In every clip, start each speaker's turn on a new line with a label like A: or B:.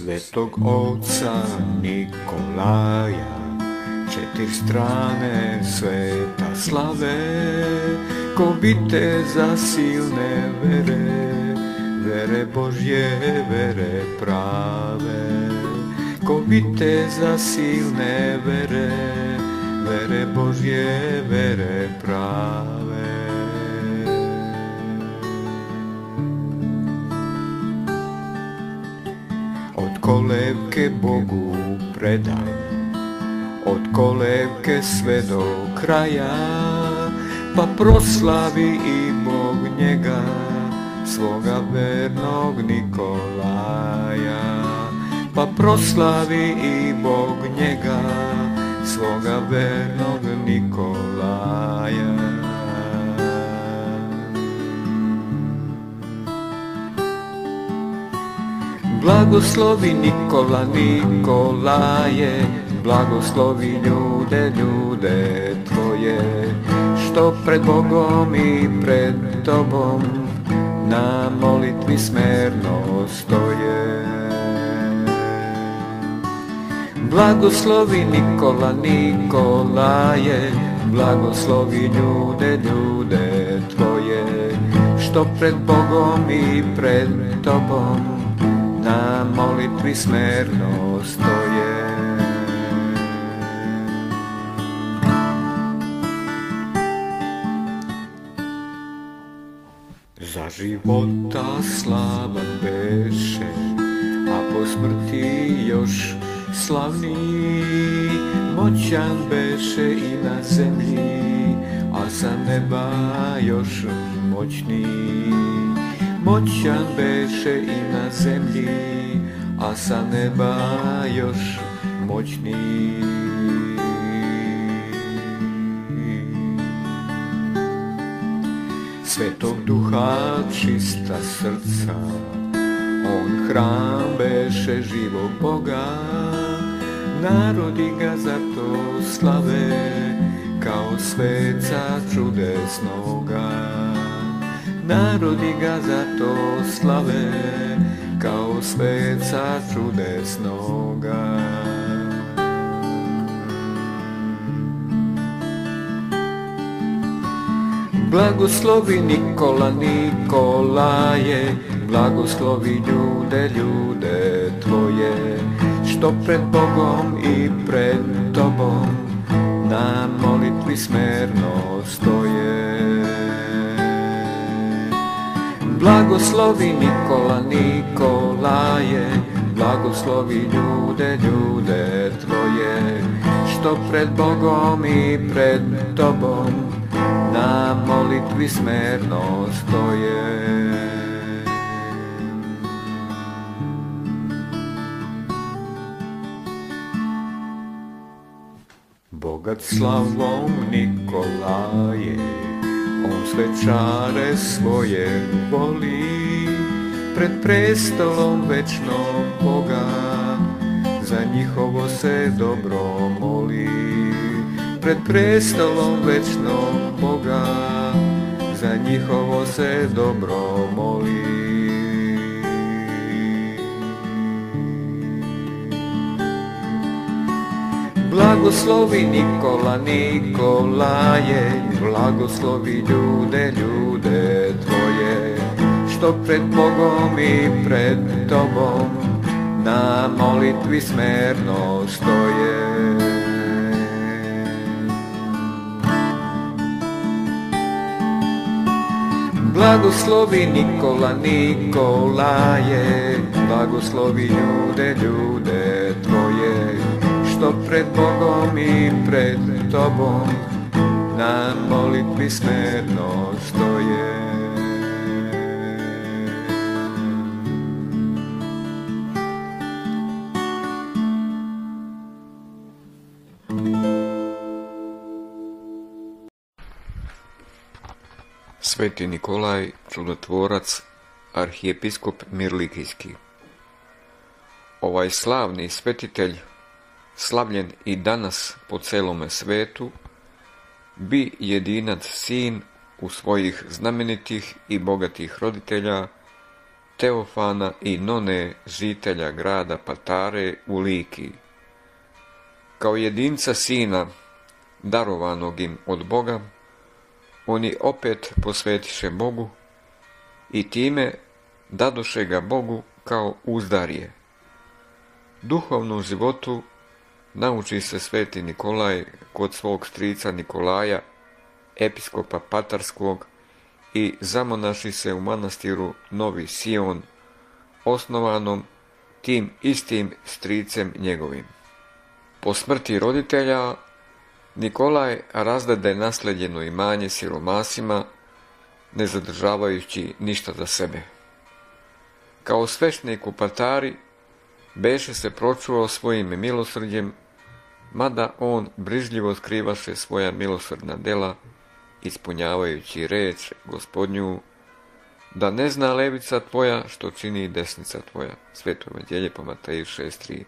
A: Svetog oca Nikolaja, 4 strane sveta slave, ko viteza silne vere, vere Božje, vere prave. Ko viteza silne vere, vere Božje, vere prave. Od kolevke Bogu predan, od kolevke sve do kraja, pa proslavi i Bog njega, svoga vernog Nikolaja. Pa proslavi i Bog njega, svoga vernog Nikolaja. Blagoslovi Nikola, Nikolaje, blagoslovi ljude, ljude tvoje, što pred Bogom i pred tobom na molitvi smerno stoje. Blagoslovi Nikola, Nikolaje, blagoslovi ljude, ljude tvoje, što pred Bogom i pred tobom na molitvi smerno stoje. Za života slavan beše, a po smrti još slavniji, moćan beše i na zemlji, a sa neba još moćniji. Moćan beše i na zemlji, a sa neba još moćniji. Svetog Duha čista srca, on hram beše živog Boga, narodi ga zato slave, kao sveca čudesnoga. Narodi ga zato slave, kao sveca čudesnoga. Blagoslovi Nikola, Nikolaje, blagoslovi ljude, ljude tvoje, što pred Bogom i pred tobom na molitvi smerno stoje. Blagoslovi Nikola, Nikolaje, blagoslovi ljude, ljude tvoje, što pred Bogom i pred tobom na molitvi smerno stoje. Bogat slavom Nikolaje, on svečare svoje voli, pred prestolom večnog Boga, za njihovo se dobro moli. Pred prestolom večnog Boga, za njihovo se dobro moli. Blagoslovi Nikola, Nikolaje, blagoslovi ljude, ljude tvoje, što pred Bogom i pred tobom na molitvi smerno stoje. Blagoslovi Nikola, Nikolaje, blagoslovi ljude, ljude tvoje, što pred Bogom i pred tobom na molitvi smerno stoje. Sveti Nikolaj, čudotvorac, arhijepiskop Mirlikijski. Ovaj slavni svetitelj, slavljen i danas po celome svetu, bi jedinac sin u svojih znamenitih i bogatih roditelja, Teofana i None, žitelja grada Patare u Likiji. Kao jedinca sina, darovanog im od Boga, oni opet posvetiše Bogu i time dadoše ga Bogu kao uzdarje. Duhovnom životu nauči se sveti Nikolaj kod svog strica Nikolaja, episkopa Patarskog, i zamonaši se u manastiru Novi Sion, osnovanom tim istim stricem njegovim. Po smrti roditelja, Nikolaj razdade naslijeđeno imanje siromasima, ne zadržavajući ništa za sebe. Kao sveštenik u Patari, beše se pročuvao svojim milosrđem, mada on brižljivo skrivaše svoja milosrdna dela, ispunjavajući reč Gospodnju, da ne zna levica tvoja što čini desnica tvoja. Sveto evanđelje po Mateju 6.3.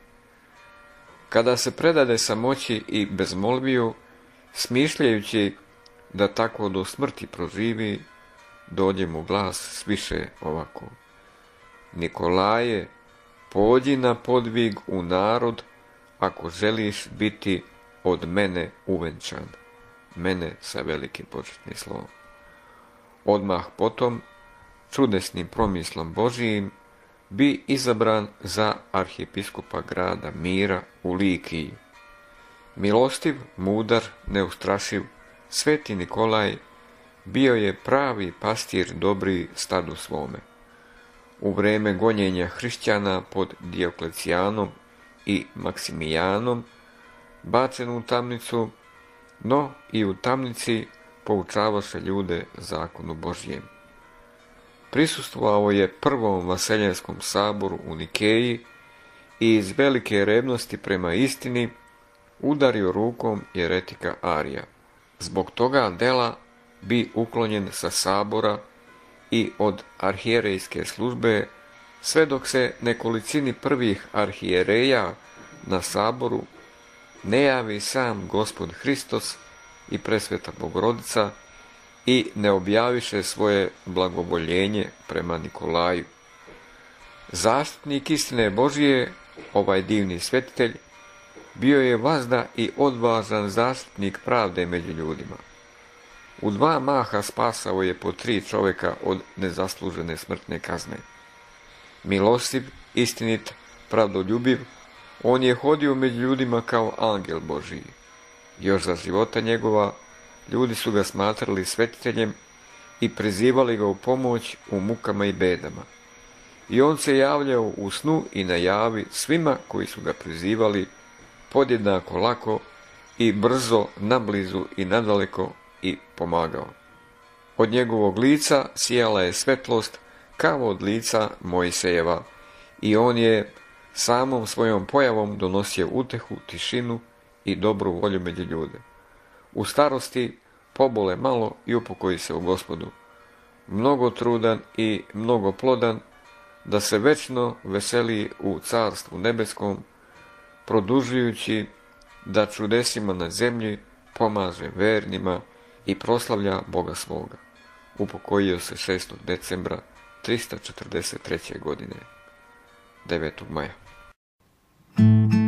A: Kada se predade samoći i bezmolbiju, smišljajući da tako do smrti proživi, dođe mu glas sviše ovako: Nikolaje, pođi na podvig u narod, ako želiš biti od mene uvenčan. Mene sa velikim početnim slovom. Odmah potom, čudesnim promislom Božijim, bi izabran za arhiepiskopa grada Mira u Likiji. Milostiv, mudar, neustrašiv, sveti Nikolaj bio je pravi pastir dobri stadu svome. U vreme gonjenja hrišćana pod Dioklecijanom i Maksimijanom, bacen u tamnicu, no i u tamnici poučavaše ljude zakonu Božjem. Prisustvovao je prvom vaseljenskom saboru u Nikeji i iz velike revnosti prema istini udario rukom jeretika Arija. Zbog toga dela bi uklonjen sa sabora i od arhijerejske službe, sve dok se nekolicini prvih arhijereja na saboru ne javi sam Gospod Hristos i presveta Bogorodica i ne objaviše svoje blagovoljenje prema Nikolaju. Zaštitnik istine Božije, ovaj divni svetitelj, bio je vazda i odvažan zaštitnik pravde među ljudima. U 2 maha spasao je po 3 čovjeka od nezaslužene smrtne kazne. Milostiv, istinit, pravdoljubiv, on je hodio među ljudima kao angel Božiji. Još za života njegova ljudi su ga smatrali svetiteljem i prizivali ga u pomoć u mukama i bedama. I on se javljao u snu i na javi svima koji su ga prizivali podjednako lako i brzo, nablizu i nadaleko, i pomagao. Od njegovog lica sijala je svetlost kao od lica Mojsejeva i on je samom svojom pojavom donosio utehu, tišinu i dobru volju među ljude. U starosti pobole malo i upokoji se u Gospodu. Mnogo trudan i mnogo plodan, da se večno veseli u carstvu nebeskom, produžujući da čudesima na zemlji pomaže vernima i proslavlja Boga svoga. Upokojio se 6. decembra 343. godine, 9. maja.